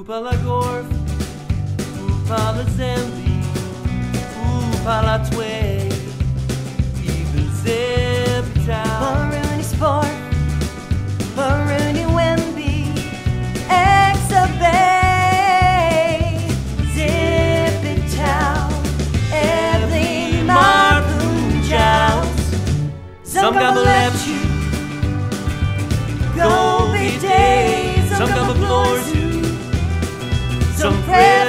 pala gorf, pala zembi, pala tway, even zip town. Marooney Sport, Marooney Wemby, Exabay, Zippy Town, Evelyn Marpoon Joust, Some gabba left you, Gobi Days, some gabba floors you, some Prayer